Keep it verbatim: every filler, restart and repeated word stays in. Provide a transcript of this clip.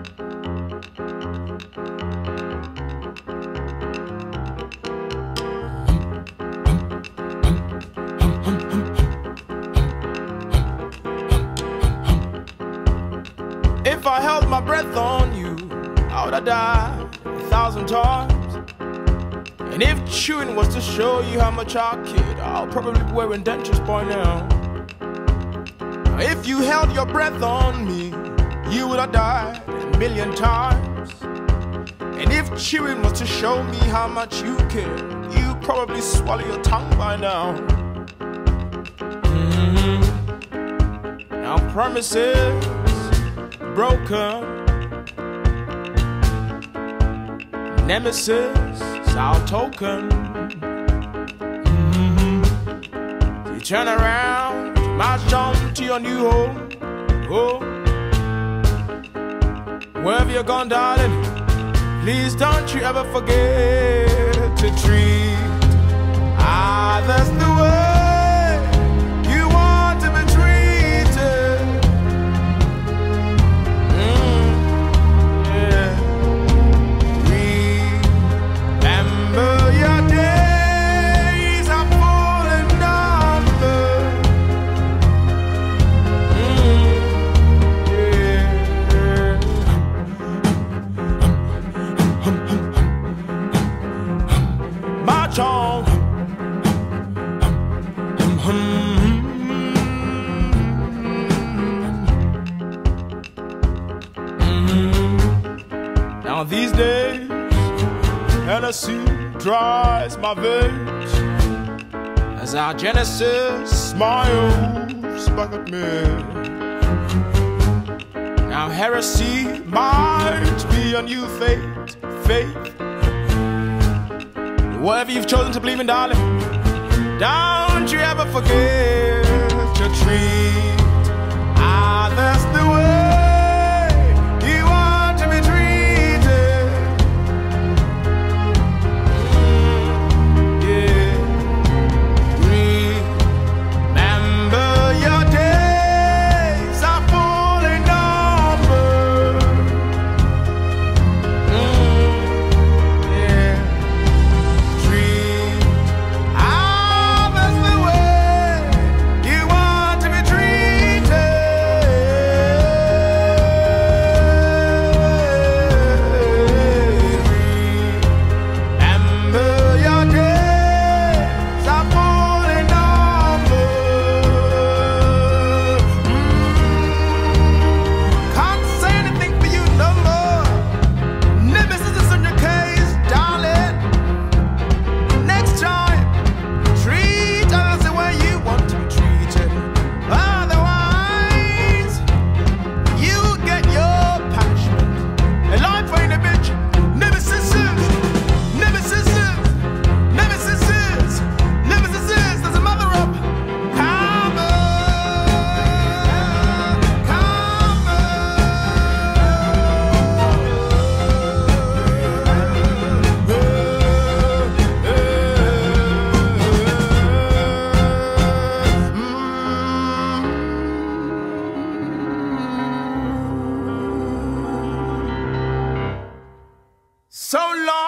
If I held my breath on you, I would have died a thousand times. And if chewing was to show you how much I kid, I'll probably be wearing dentures by now. If you held your breath on me, you would have died a million times. And if chewing was to show me how much you care, you'd probably swallow your tongue by now. Mm-hmm. Now promises broken, nemesis is our token. Mm-hmm. You turn around, march on to your new home. Oh, wherever you're gone, darling, please don't you ever forget to treat others the way you want to be treated. Mm, yeah. Remember your days are full and numbered. Mm, yeah. March on. Now these days, Hennessy dries my veins as our Genesis smiles back at me. Now heresy might be a new faith, faith. Whatever you've chosen to believe in, darling, don't you ever forget to treat others the way you want to be treated. Mm, yeah. Remember your days are full and numbered. Mm, yeah. Treat others the way you want to be treated. Remember your days are full and numbered. Mm, can't say anything for you no more. Nemesis is in your case, darling. Next time, treat others the way you want to be treated. Otherwise, you get your punishment. And life ain't a bitch. Nemesis is, nemesis is, nemesis is, nemesis is. There's a mother of karma, so long.